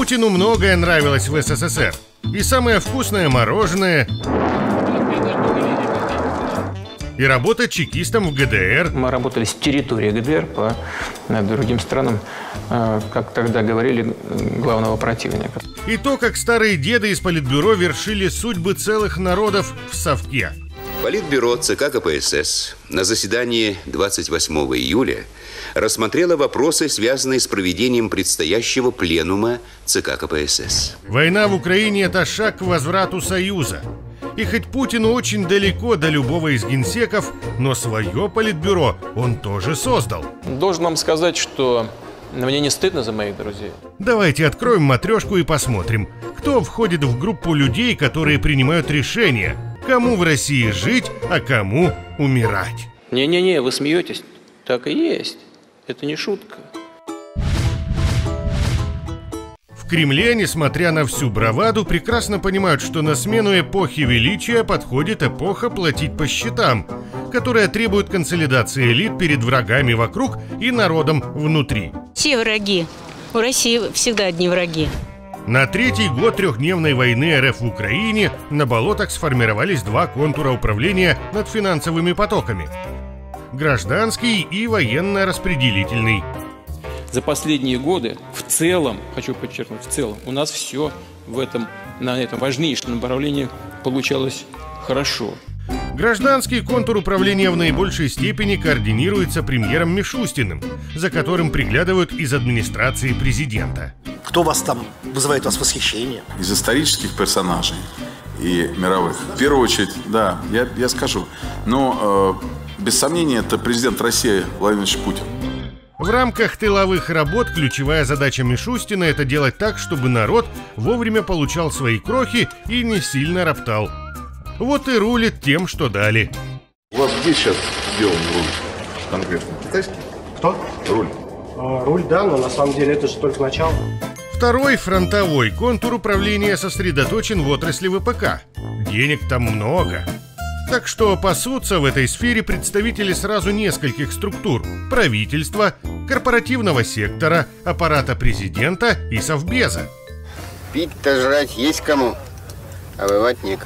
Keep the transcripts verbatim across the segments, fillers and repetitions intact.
Путину многое нравилось в СССР. И самое вкусное мороженое, и работа чекистом в ГДР. Мы работали с территории ГДР по другим странам, как тогда говорили, главного противника. И то, как старые деды из Политбюро вершили судьбы целых народов в совке. Политбюро ЦК КПСС на заседании двадцать восьмого июля рассмотрело вопросы, связанные с проведением предстоящего пленума ЦК КПСС. Война в Украине – это шаг к возврату Союза. И хоть Путину очень далеко до любого из генсеков, но свое Политбюро он тоже создал. Должен вам сказать, что мне не стыдно за моих друзей. Давайте откроем матрешку и посмотрим, кто входит в группу людей, которые принимают решения, кому в России жить, а кому умирать. Не-не-не, вы смеетесь. Так и есть. Это не шутка. В Кремле, несмотря на всю браваду, прекрасно понимают, что на смену эпохи величия подходит эпоха платить по счетам, которая требует консолидации элит перед врагами вокруг и народом внутри. Все враги. У России всегда одни враги. На третий год трехдневной войны РФ в Украине на болотах сформировались два контура управления над финансовыми потоками – гражданский и военно-распределительный. За последние годы в целом, хочу подчеркнуть, в целом, у нас все в этом, на этом важнейшем направлении получалось хорошо. Гражданский контур управления в наибольшей степени координируется премьером Мишустиным, за которым приглядывают из администрации президента. Кто вас там вызывает у вас восхищение? Из исторических персонажей и мировых. В первую очередь, да, я, я скажу. Но, э, без сомнения, это президент России Владимир Владимирович Путин. В рамках тыловых работ ключевая задача Мишустина – это делать так, чтобы народ вовремя получал свои крохи и не сильно роптал. Вот и рулит тем, что дали. У вас где сейчас сделан руль конкретно? Китайский? Кто? Руль. А, руль, да, но на самом деле это же только начало. Второй фронтовой контур управления сосредоточен в отрасли ВПК. Денег там много. Так что пасутся в этой сфере представители сразу нескольких структур – правительства, корпоративного сектора, аппарата президента и совбеза. Пить-то жрать есть кому, а воевать некому.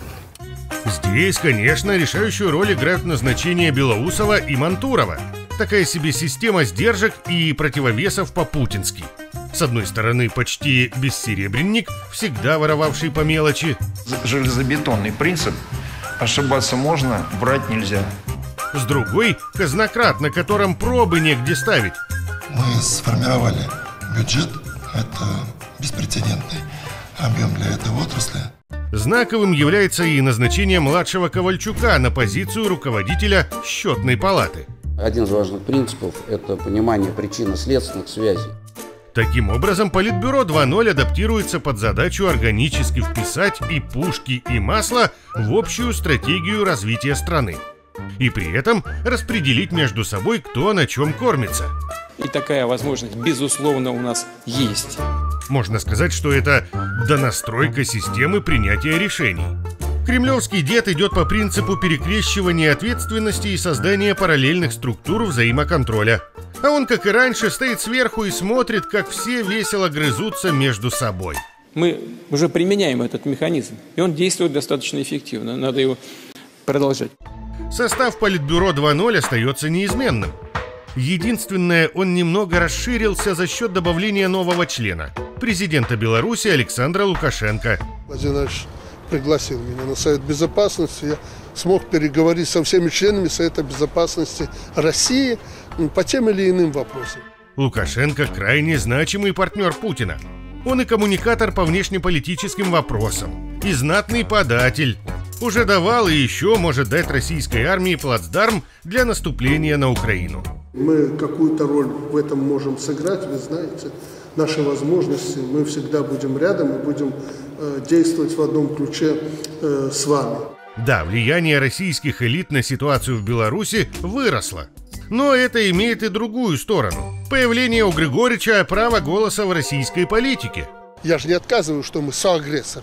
Здесь, конечно, решающую роль играют назначения Белоусова и Мантурова. Такая себе система сдержек и противовесов по-путински. С одной стороны, почти бессеребренник, всегда воровавший по мелочи. Железобетонный принцип. Ошибаться можно, врать нельзя. С другой – казнократ, на котором пробы негде ставить. Мы сформировали бюджет, это беспрецедентный объем для этой отрасли. Знаковым является и назначение младшего Ковальчука на позицию руководителя счетной палаты. Один из важных принципов – это понимание причинно-следственных связей. Таким образом, Политбюро два ноль адаптируется под задачу органически вписать и пушки, и масло в общую стратегию развития страны. И при этом распределить между собой, кто на чем кормится. И такая возможность, безусловно, у нас есть. Можно сказать, что это донастройка системы принятия решений. Кремлевский дед идет по принципу перекрещивания ответственности и создания параллельных структур взаимоконтроля. А он, как и раньше, стоит сверху и смотрит, как все весело грызутся между собой. Мы уже применяем этот механизм, и он действует достаточно эффективно. Надо его продолжать. Состав Политбюро два ноль остается неизменным. Единственное, он немного расширился за счет добавления нового члена – президента Беларуси Александра Лукашенко. Владимир Владимирович пригласил меня на Совет Безопасности. Я смог переговорить со всеми членами Совета Безопасности России по тем или иным вопросам. Лукашенко – крайне значимый партнер Путина. Он и коммуникатор по внешнеполитическим вопросам, и знатный податель. Уже давал и еще может дать российской армии плацдарм для наступления на Украину. Мы какую-то роль в этом можем сыграть, вы знаете, наши возможности. Мы всегда будем рядом и будем э, действовать в одном ключе э, с вами. Да, влияние российских элит на ситуацию в Беларуси выросло. Но это имеет и другую сторону. Появление у Григорича права голоса в российской политике. Я же не отказываю, что мы соагрессоры.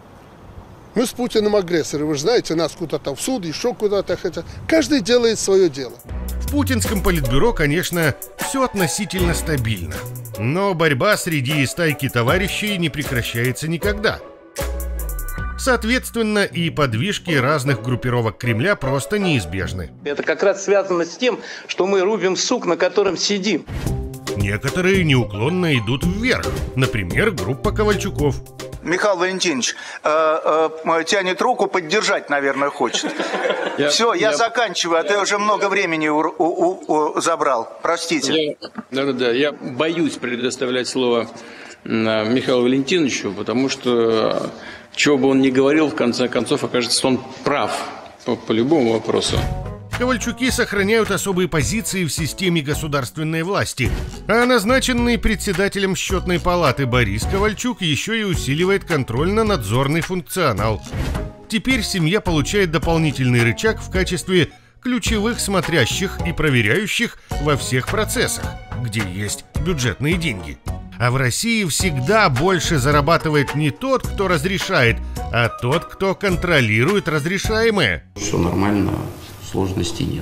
Мы с Путиным агрессоры. Вы же знаете, нас куда-то в суд, еще куда-то хотят. Каждый делает свое дело. В путинском политбюро, конечно, все относительно стабильно. Но борьба среди стайки товарищей не прекращается никогда. Соответственно, и подвижки разных группировок Кремля просто неизбежны. Это как раз связано с тем, что мы рубим сук, на котором сидим. Некоторые неуклонно идут вверх. Например, группа Ковальчуков. Михаил Валентинович э, э, тянет руку, поддержать, наверное, хочет. Я, Все, я, я заканчиваю, а ты уже много времени у, у, у, у, забрал. Простите. Да-да-да, я боюсь предоставлять слово Михаилу Валентиновичу, потому что, чего бы он ни говорил, в конце концов, окажется, он прав по, по любому вопросу. Ковальчуки сохраняют особые позиции в системе государственной власти, а назначенный председателем счетной палаты Борис Ковальчук еще и усиливает контрольно-надзорный функционал. Теперь семья получает дополнительный рычаг в качестве ключевых смотрящих и проверяющих во всех процессах, где есть бюджетные деньги. А в России всегда больше зарабатывает не тот, кто разрешает, а тот, кто контролирует разрешаемое. Все нормально. Сложностей нет.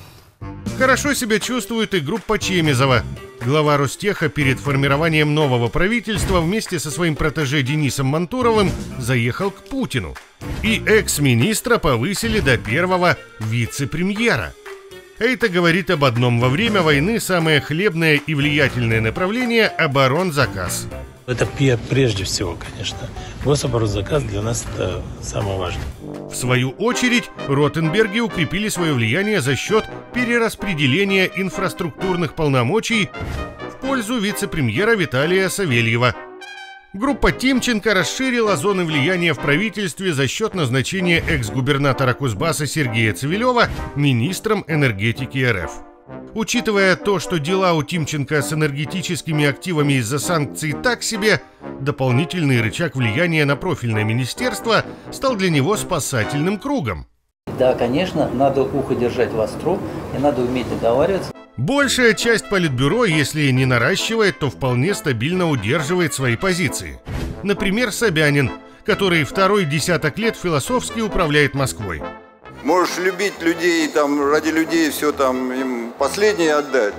Хорошо себя чувствует и группа Чемезова. Глава Ростеха перед формированием нового правительства вместе со своим протеже Денисом Мантуровым заехал к Путину. И экс-министра повысили до первого вице-премьера. Это говорит об одном: во время войны самое хлебное и влиятельное направление – оборонзаказ. Это прежде всего, конечно. Гособоронзаказ для нас это самое важное. В свою очередь, Ротенберги укрепили свое влияние за счет перераспределения инфраструктурных полномочий в пользу вице-премьера Виталия Савельева. Группа Тимченко расширила зоны влияния в правительстве за счет назначения экс-губернатора Кузбасса Сергея Цивилева министром энергетики РФ. Учитывая то, что дела у Тимченко с энергетическими активами из-за санкций так себе, дополнительный рычаг влияния на профильное министерство стал для него спасательным кругом. Да, конечно, надо ухо держать востро и надо уметь договариваться. Большая часть политбюро, если не наращивает, то вполне стабильно удерживает свои позиции. Например, Собянин, который второй десяток лет философски управляет Москвой. Можешь любить людей, там, ради людей все там им последнее отдать,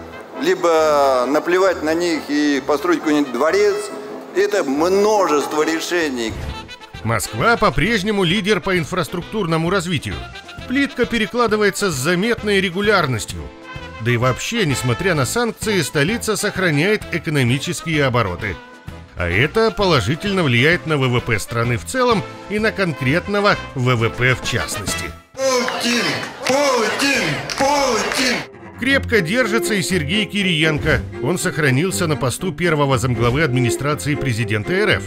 либо наплевать на них и построить какой-нибудь дворец. Это множество решений. Москва по-прежнему лидер по инфраструктурному развитию. Плитка перекладывается с заметной регулярностью. Да и вообще, несмотря на санкции, столица сохраняет экономические обороты. А это положительно влияет на ВВП страны в целом и на конкретного ВВП в частности. Путин! Путин! Путин! Крепко держится и Сергей Кириенко. Он сохранился на посту первого замглавы администрации президента РФ.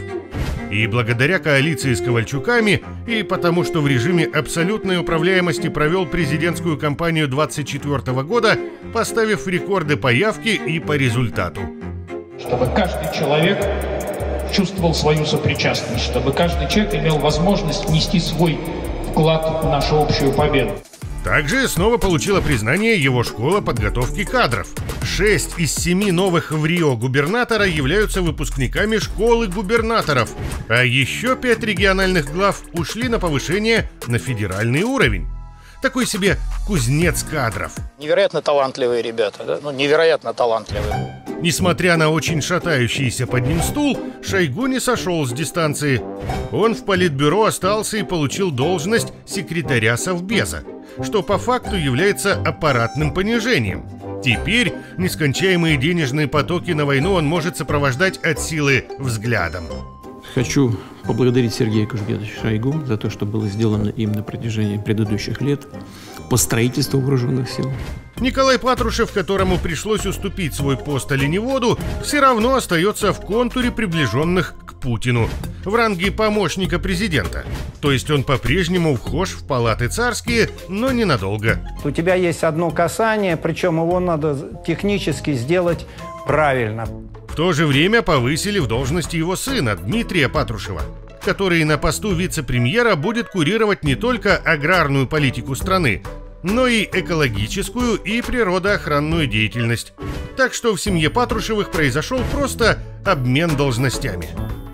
И благодаря коалиции с Ковальчуками, и потому что в режиме абсолютной управляемости провел президентскую кампанию двадцать четвёртого года, поставив рекорды по явке и по результату. Чтобы каждый человек чувствовал свою сопричастность, чтобы каждый человек имел возможность внести свой вклад в нашу общую победу. Также снова получила признание его школа подготовки кадров. Шесть из семи новых в Рио губернатора являются выпускниками школы губернаторов, а еще пять региональных глав ушли на повышение на федеральный уровень. Такой себе кузнец кадров. Невероятно талантливые ребята, да? Ну, невероятно талантливые. Несмотря на очень шатающийся под ним стул, Шойгу не сошел с дистанции. Он в политбюро остался и получил должность секретаря Совбеза, что по факту является аппаратным понижением. Теперь нескончаемые денежные потоки на войну он может сопровождать от силы взглядом. Хочу поблагодарить Сергея Кожугетовича Шойгу за то, что было сделано им на протяжении предыдущих лет по строительству вооруженных сил. Николай Патрушев, которому пришлось уступить свой пост оленеводу, все равно остается в контуре приближенных к Путину в ранге помощника президента. То есть он по-прежнему вхож в палаты царские, но ненадолго. У тебя есть одно касание, причем его надо технически сделать правильно. В то же время повысили в должности его сына Дмитрия Патрушева, который на посту вице-премьера будет курировать не только аграрную политику страны, но и экологическую и природоохранную деятельность. Так что в семье Патрушевых произошел просто обмен должностями.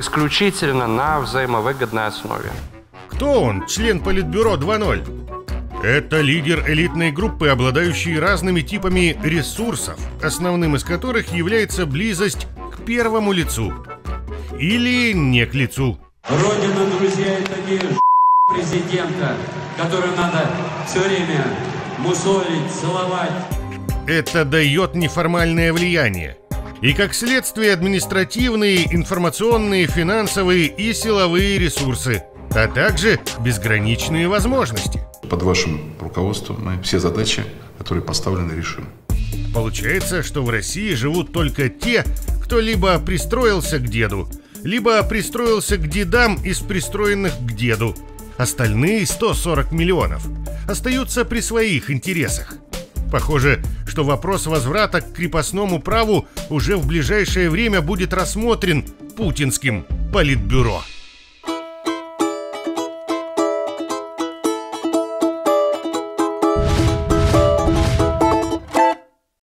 Исключительно на взаимовыгодной основе. Кто он, член Политбюро два ноль? Это лидер элитной группы, обладающий разными типами ресурсов, основным из которых является близость к первому лицу. Или не к лицу. Родина, друзья, это не президента, который надо все время мусолить, целовать. Это дает неформальное влияние. И как следствие административные, информационные, финансовые и силовые ресурсы, а также безграничные возможности. Под вашим руководством мы все задачи, которые поставлены, решим. Получается, что в России живут только те, кто либо пристроился к деду, либо пристроился к дедам из пристроенных к деду. Остальные сто сорок миллионов остаются при своих интересах. Похоже, что вопрос возврата к крепостному праву уже в ближайшее время будет рассмотрен путинским политбюро.